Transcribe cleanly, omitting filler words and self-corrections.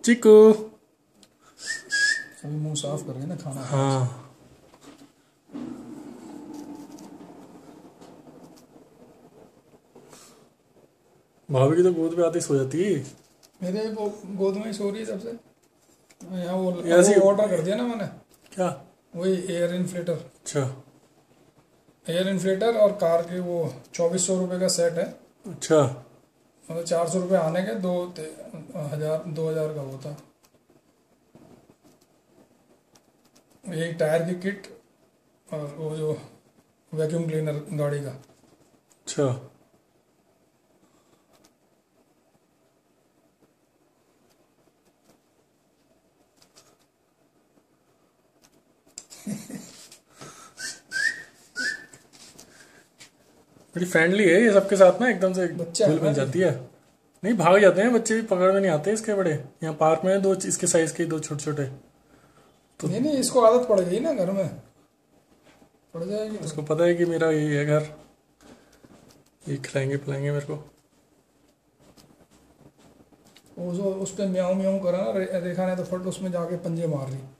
चिकू। अभी मुंह साफ कर रहे हैं ना खाना। हाँ भाभी की तो गोद पे आती सो जाती है। मेरे वो गोद में ही सो रही है जब से। यहाँ ऐसी वो ऑर्डर कर दिया ना मैंने, क्या? वही एयर इन्फ्लेटर। अच्छा एयर इन्फ्लेटर और कार के वो 2400 रुपये का सेट है। अच्छा। मतलब 400 रुपये आने के, 2000 का होता। एक टायर की किट और वो जो वैक्यूम क्लीनर गाड़ी का। अच्छा बड़ी फ्रेंडली है ये सबके साथ ना, एकदम से बच्चा है घुल ना मिल जाती है। नहीं भाग जाते हैं बच्चे भी, पकड़ में नहीं आते इसके बड़े। यहाँ पार्क में दो इसके साइज के दो छोटे छोटे। तो नहीं नहीं, इसको आदत पड़ गई ना, घर में पड़ जाएगी। उसको पता है कि मेरा यही है घर, ये खिलाएंगे पिलाएंगे मेरे को। वो जो उस पर म्याऊं म्याऊं करा ना रेखा ने, तो फट उसमें जाके पंजे मार रही।